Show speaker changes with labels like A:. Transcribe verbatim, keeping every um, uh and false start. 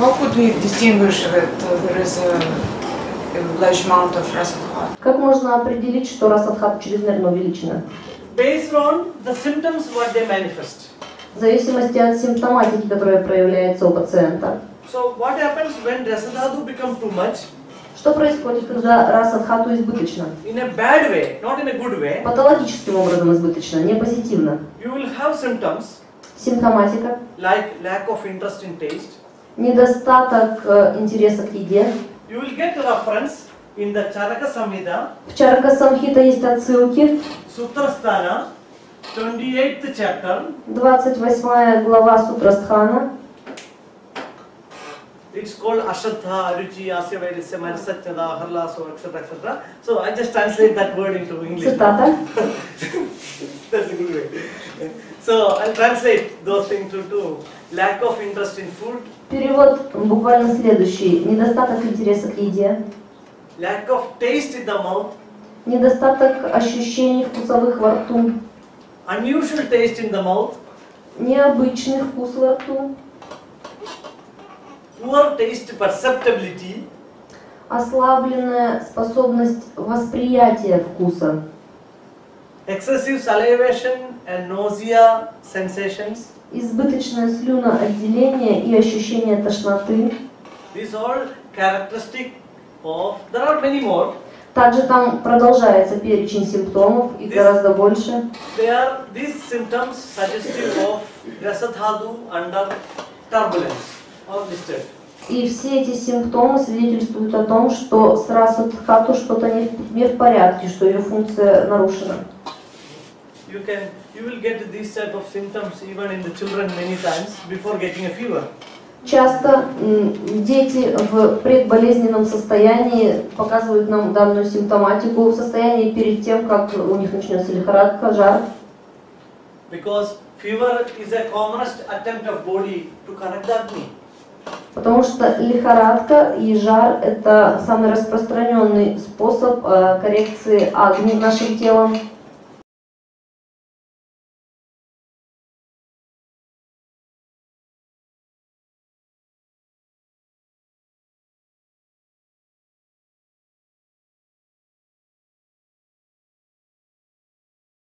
A: How could we distinguish that there is a, a large amount of Rasathat?
B: Как можно определить, что Расатхат чрезмерно увеличена?
C: Based on the symptoms what they manifest.
B: В зависимости от симптоматики, которая проявляется у пациента.
C: So what happens when Rasathatu become too much?
B: Что происходит, когда Расатхату избыточно?
C: In a bad way, not in a good way.
B: Патологическим образом избыточно, не позитивно.
C: You will have symptoms.
B: Симптоматика.
C: Like lack of interest in taste.
B: Недостаток э, интереса к еде.
C: You will get reference in the Charaka Samhita.
B: В Чарака Самхита есть отсылки.
C: Sutrasthana, twenty-eighth chapter.
B: двадцать восьмая глава Сутрастхана.
C: It's called Ashadha, Aruchi, Asya Vaidisya, Marasatchada, Harla, so et cetera et cetera. So I just translate that word into English.
B: Цитата.
C: That's a good way. So I'll translate those things into lack of interest in food.
B: Перевод буквально следующий. Недостаток интереса к еде.
C: Lack of taste in the mouth.
B: Недостаток ощущений вкусовых во рту.
C: Unusual taste in the mouth.
B: Необычный вкус во рту.
C: Poor taste perceptibility.
B: Ослабленная способность восприятия вкуса.
C: Excessive salivation and nausea sensations.
B: Избыточное слюноотделение и ощущение тошноты.
C: These all characteristic of. There are many more.
B: Также там продолжается перечень симптомов, их
C: This,
B: гораздо больше.
C: They are these symptoms suggestive of Rasathatu under turbulence or distress.
B: И все эти симптомы свидетельствуют о том, что с Расатхату что-то не, не в порядке, что ее функция нарушена.
C: You can, you will get these type of symptoms even in the children many times before getting a fever.
B: Часто дети в предболезненном состоянии показывают нам данную симптоматику в состоянии перед тем, как у них начнется лихорадка, жар.
C: Because fever is a commonest attempt of body to correct the Agni.
B: Потому что лихорадка и жар – это самый распространенный способ коррекции Агни нашим телом.